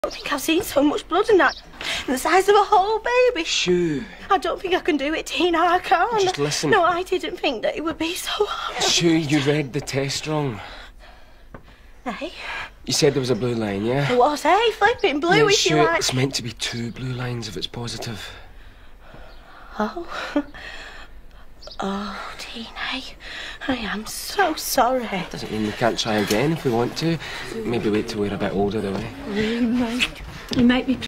I don't think I've seen so much blood in that. The size of a whole baby. Shoo. I don't think I can do it, Tina. I can't. Just listen. No, I didn't think that it would be so hard. Shoo, you read the test wrong. Hey? You said there was a blue line, yeah? It was, hey? Flipping blue, yeah, if Shoo, you like. it's meant to be 2 blue lines if it's positive. Oh. Oh, Tina, I am so sorry. Doesn't mean we can't try again if we want to. Maybe wait till we're a bit older, though, eh? You make me